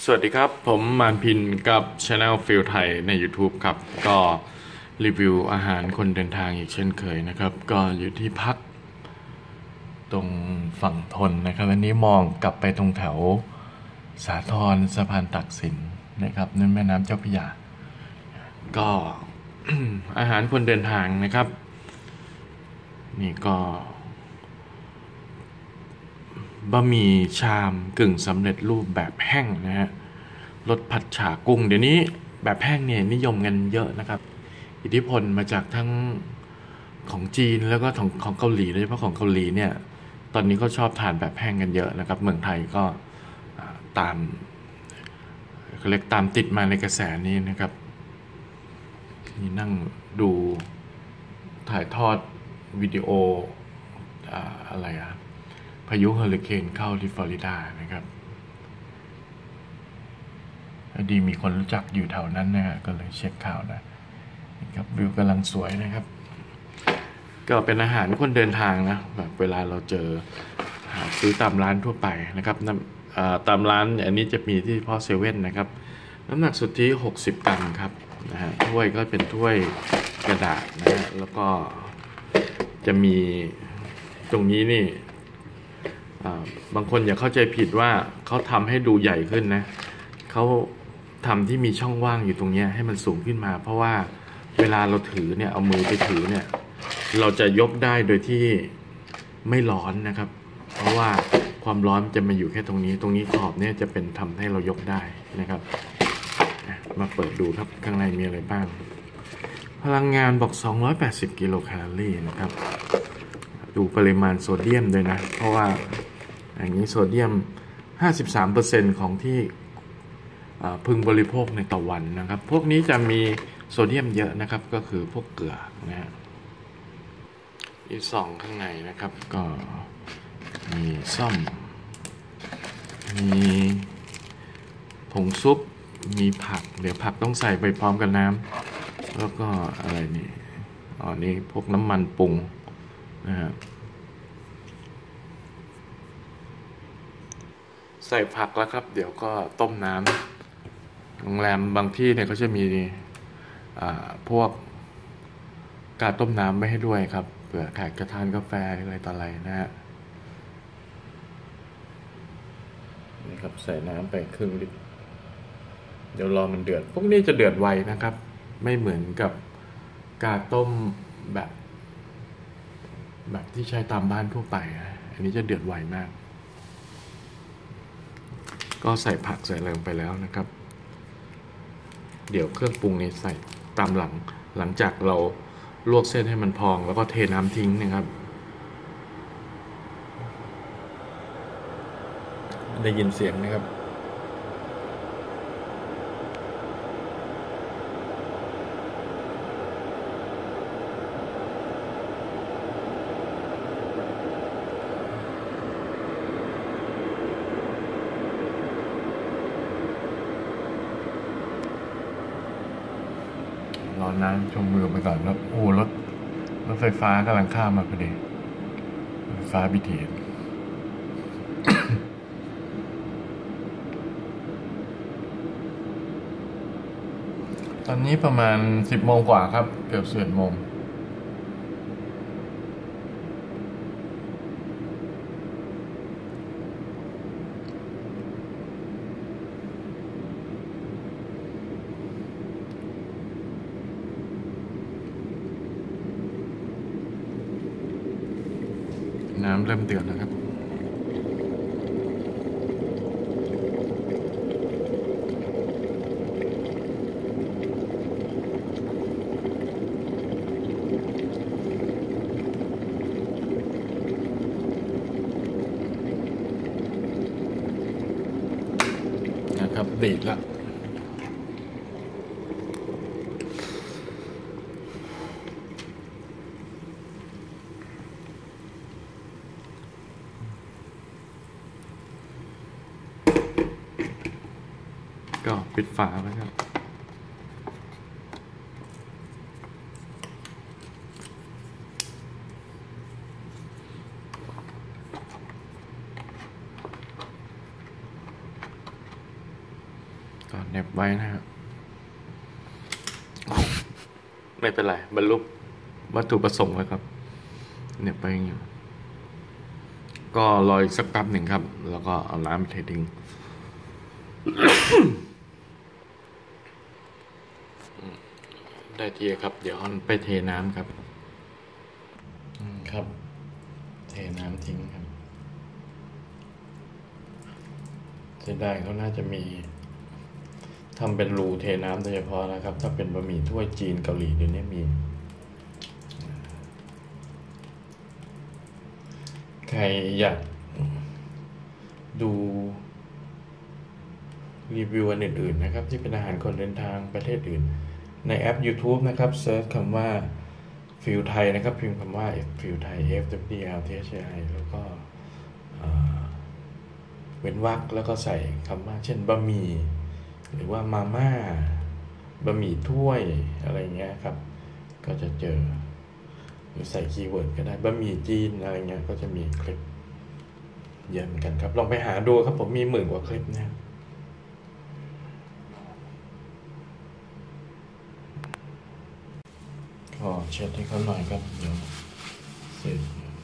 วัสดีครับผมมานพินกับ Channel ฟิลไทยใน YouTube ครับก็รีวิวอาหารคนเดินทางอีกเช่นเคยนะครับก็อยู่ที่พักตรงฝั่งทนนะครับวันนี้มองกลับไปตรงแถวสาทรสะพานตักสินนะครับนั่นแม่น้ำเจ้าพระยาก็ อาหารคนเดินทางนะครับนี่ก็บะหมี่ชามกึ่งสำเร็จรูปแบบแห้งนะฮะรสผัดฉ่ากุ้งเดี๋ยวนี้แบบแห้งเนี่ยนิยมกันเยอะนะครับอิทธิพลมาจากทั้งของจีนแล้วก็ของเกาหลีโดยเฉพาะของเกาหลีเนี่ยตอนนี้ก็ชอบทานแบบแห้งกันเยอะนะครับเมืองไทยก็ตามเขาเรียกตามติดมาในกระแสนี้นะครับนี่นั่งดูถ่ายทอดวิดีโออะไรพายุเฮอริเคนเข้าที่ฟลอริดานะครับดีมีคนรู้จักอยู่แถวนั้นนะฮะก็เลยเช็คข่าวนะครับวิวกำลังสวยนะครับก็เป็นอาหารคนเดินทางนะแบบเวลาเราเจอหาซื้อตามร้านทั่วไปนะครับตามร้านอันนี้จะมีที่เฉพาะเซเว่นนะครับน้ำหนักสุทธิ60 กรัมครับนะฮะถ้วยก็เป็นถ้วยกระดาษนะฮะแล้วก็จะมีตรงนี้นี่บางคนอย่าเข้าใจผิดว่าเขาทำให้ดูใหญ่ขึ้นนะเขาทำที่มีช่องว่างอยู่ตรงนี้ให้มันสูงขึ้นมาเพราะว่าเวลาเราถือเนี่ยเอามือไปถือเนี่ยเราจะยกได้โดยที่ไม่ร้อนนะครับเพราะว่าความร้อนจะมาอยู่แค่ตรงนี้ขอบเนี่ยจะเป็นทำให้เรายกได้นะครับมาเปิดดูครับข้างในมีอะไรบ้างพลังงานบอก280 กิโลแคลอรี่นะครับดูปริมาณโซเดียมด้วยนะเพราะว่าอย่างนี้โซเดียม 53% ของที่พึงบริโภคในต่อวันนะครับพวกนี้จะมีโซเดียมเยอะนะครับก็คือพวกเกลือนะฮะอีก2ข้างในนะครับก็มีส้มมีผงซุปมีผักเดี๋ยวผักต้องใส่ไปพร้อมกับน้ำแล้วก็อะไรนี่นี่พวกน้ำมันปรุงนะฮะใส่ผักแล้วครับเดี๋ยวก็ต้มน้ำโรงแรมบางที่เนี่ยเขาจะมีพวกกาต้มน้ำไม่ให้ด้วยครับเผื่อแขกจะทานกาแฟอะไรต่ออะไรนะฮะนี่ครับใส่น้ำไปครึ่งลิตรเดี๋ยวรอมันเดือดพวกนี้จะเดือดไวนะครับไม่เหมือนกับกาต้มแบบที่ใช้ตามบ้านทั่วไปอันนี้จะเดือดไวมากก็ใส่ผักใส่อะไรลงไปแล้วนะครับเดี๋ยวเครื่องปรุงนี้ใส่ตามหลังจากเราลวกเส้นให้มันพองแล้วก็เทน้ำทิ้งนะครับได้ยินเสียงนะครับรอน้ำชมวิวไปก่อนแล้วโอ้รถไฟฟ้ากำลังข้ามมาพอดีไฟฟ้า BTS ตอนนี้ประมาณ10 โมงกว่าครับเกือบ11 โมงน้ำเริ่มเดือดแล้วครับนะครับดีดแล้วก็ปิดฝาไว้ครับก็เหน็บไว้นะครับไม่เป็นไรบรรลุวัตถุประสงค์แล้วครับเหน็บไปอย่างนี้ก็รออีกสักแป๊บหนึ่งครับแล้วก็เอาน้ำเททิ้ง ได้ทีครับเดี๋ยวไปเทน้ำครับครับเทน้ำทิ้งครับเสียดายเขาน่าจะมีทำเป็นรูเทน้ำโดยเฉพาะนะครับถ้าเป็นบะหมี่ถ้วยจีนเกาหลีเดี๋ยวนี้มี ใครอยากดูรีวิวอันอื่นๆนะครับที่เป็นอาหารคนเดินทางประเทศอื่นในแอป YouTube นะครับเซิร์ชคำว่าฟิลไทยนะครับพิมพ์คำว่าฟิลไทย FWLTHI แล้วก็เว้นวรรคแล้วก็ใส่คำว่าเช่นบะหมี่หรือว่ามาม่าบะหมี่ถ้วยอะไรเงี้ยครับก็จะเจอหรือใส่คีย์เวิร์ดก็ได้บะหมี่จีนอะไรเงี้ยก็จะมีคลิปเยอะเหมือนกันครับลองไปหาดูครับผมมี10,000 กว่าคลิปนะครับก็เช็ดให้เขาหน่อยครับเดี๋ยวเสร็จ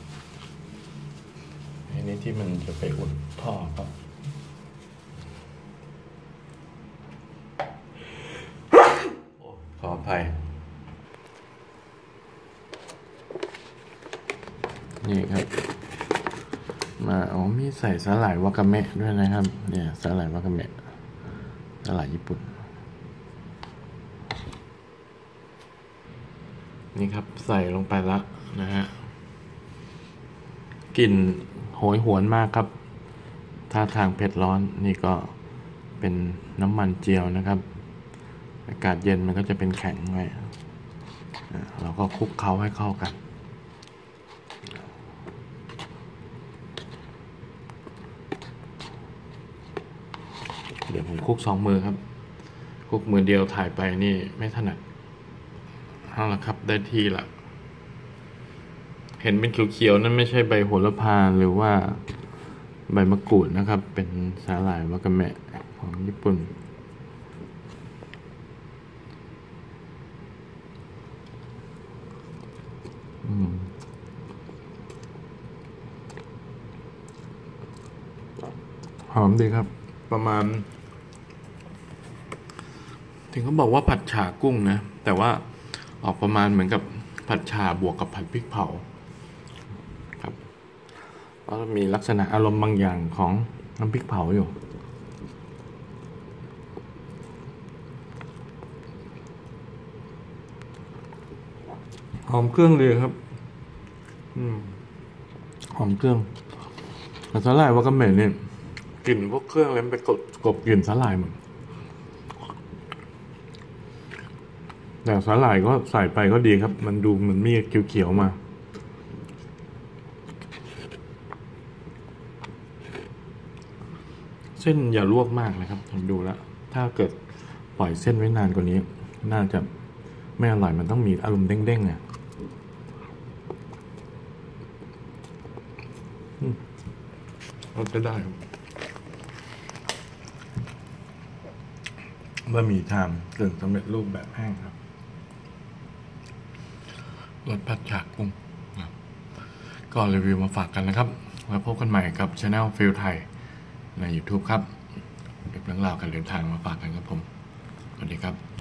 อันนี้ที่มันจะไปอุดท่อครับขออภัยนี่ครับมามีใส่สาหร่ายวากาเมะด้วยนะครับเนี่ยสาหร่ายวากาเมะสาหร่ายญี่ปุ่นนี่ครับใส่ลงไปละนะฮะกลิ่นโหยหวนมากครับท่าทางเผ็ดร้อนนี่ก็เป็นน้ำมันเจียวนะครับอากาศเย็นมันก็จะเป็นแข็งไว้เราก็คลุกเคล้าให้เข้ากันเดี๋ยวผมคลุก2 มือครับคลุกมือเดียวถ่ายไปนี่ไม่ถนัดเอาละครับได้ที่ละเห็นเป็นเขียวๆนั่นไม่ใช่ใบโหระพาหรือว่าใบมะกรูดนะครับเป็นสาหร่ายวากาเมะของญี่ปุ่นหอมดีครับประมาณถึงเขาบอกว่าผัดฉ่ากุ้งนะแต่ว่าออกประมาณเหมือนกับผัดฉ่าบวกกับผัดพริกเผาครับเพราะมีลักษณะอารมณ์บางอย่างของน้ำพริกเผาอยู่หอมเครื่องเลยครับหอมเครื่องแต่สาหร่ายวากาเมะเนี่ยกลิ่นพวกเครื่องแล้วไปกบกลิ่นสาหร่ายหมดแต่สาหร่ายก็ใส่ไปก็ดีครับมันดูมันมีเขียวๆมาเส้นอย่าลวกมากนะครับผมดูแล้วถ้าเกิดปล่อยเส้นไว้นานกว่านี้น่าจะไม่อร่อยมันต้องมีอารมณ์เด้งๆเนี่ยเราจะได้บะหมี่ชามกึ่งสำเร็จรูปแบบแห้งครับรสผัดฉ่ากุ้งก็รีวิวมาฝากกันนะครับแล้วพบกันใหม่กับ Channel ฟิลไทยใน YouTube ครับเก็บเรื่องราวการเดินทางมาฝากกันครับผมสวัสดีครับ